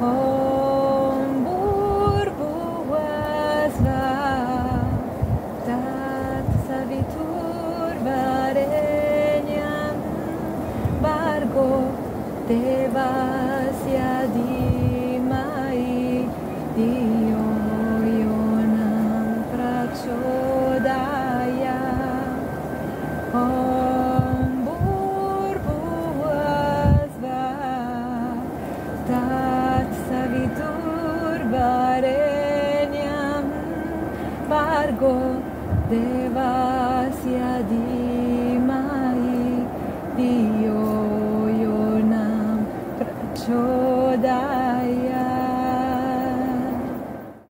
Om Bhurvuvasvaha Tat Saviturvarenyam Bhargo Devasya Dhimai Dhiyo Yonam Prachodayat. Om Bhurvuvasvaha Tat Saviturvarenyam Bhargo Devasya Dhimai Dhiyo Yonam Prachodayat.